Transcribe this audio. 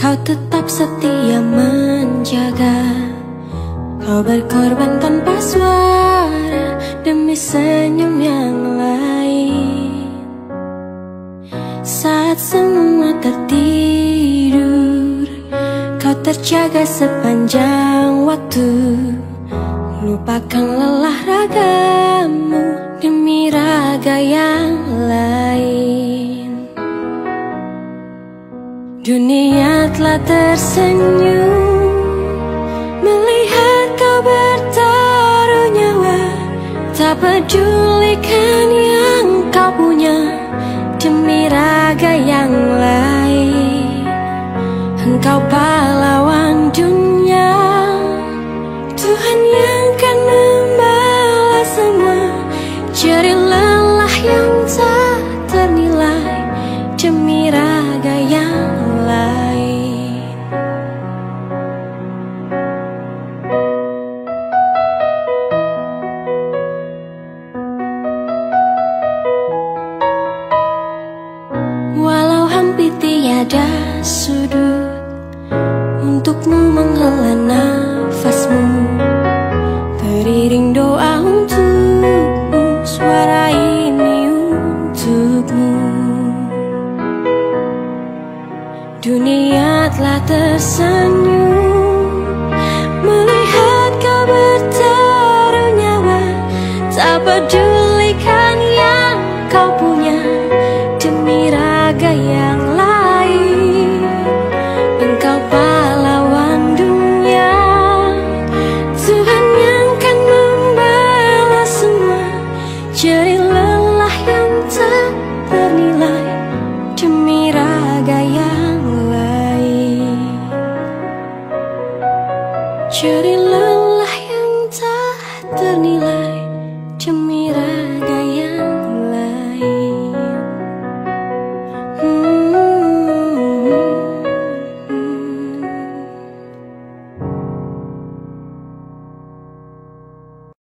Kau tetap setia menjaga. Kau berkorban tanpa suara demi senyum yang lain. Saat semua tertidur, kau terjaga sepanjang waktu. Lupakan lelah ragamu demi raga yang lain. Dunia telah tersenyum melihat kau bertaruh nyawa. Tak pedulikan yang kau punya demi raga yang lain. Engkau pahlawan dunia, Tuhan yang kan membalas semua. Jerih lelah yang tak ternilai demi raga yang lain. Walau hampir tiada sudut untukmu menghela nafasmu, teriring doa untukmu, suara ini untukmu. Dunia telah tersenyum melihat kau bertaruh nyawa. Tak pedulikan yang kau punya demi raga yang lain. Engkau pahlawan dunia, Tuhan yang kan membalas semua. Jerih lelah yang tak ternilai demi raga yang lain. Jerih lelah yang tak ternilai